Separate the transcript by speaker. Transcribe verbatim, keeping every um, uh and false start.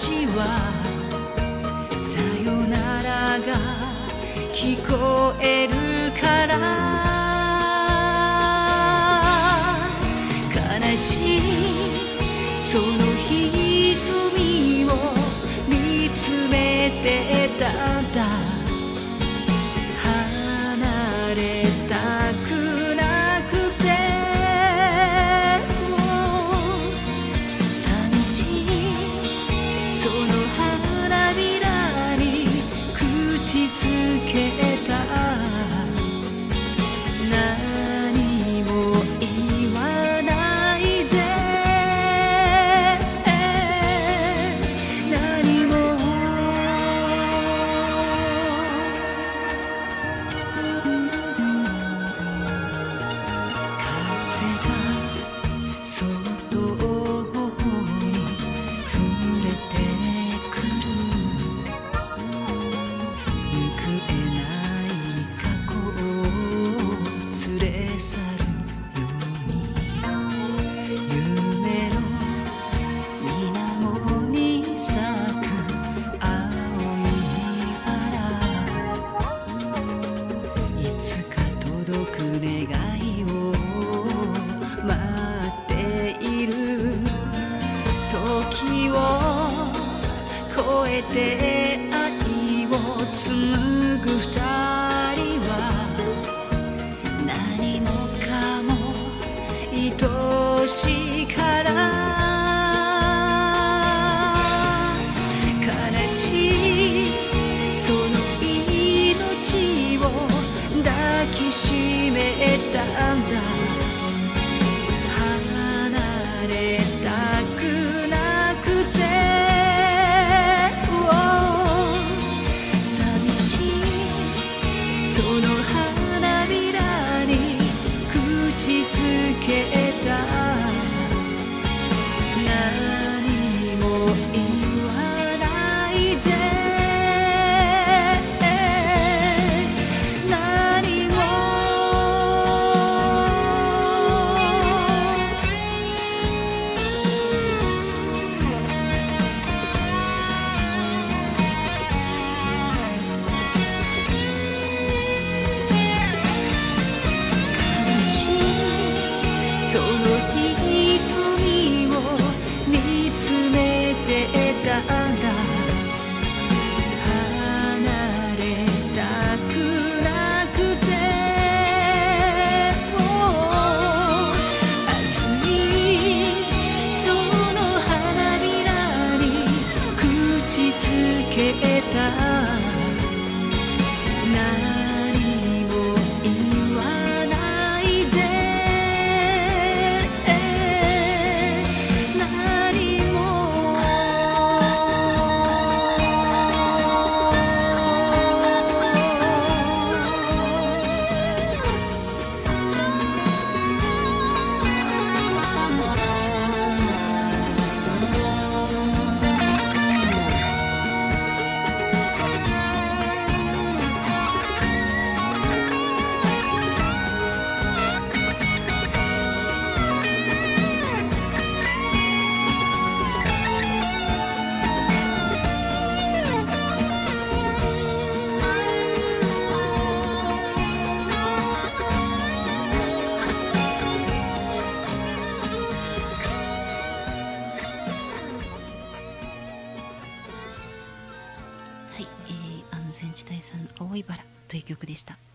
Speaker 1: ちはさよならが聞こえるから悲しいその瞳を見つめてたんだ離れたくなくて寂しいその花びらに口つけた何も言わないで何も風がそっと超えて愛を紡ぐ二人は何もかも愛しいから悲しいその命を抱きしめたんだ離れたくなくて寂しいその花びらに口つけた何も言わないで何もその瞳を見つめてたんだ離れたくなくて熱いその花びらに口つけた何も言わないではい、えー、安全地帯さんの青いバラという曲でした。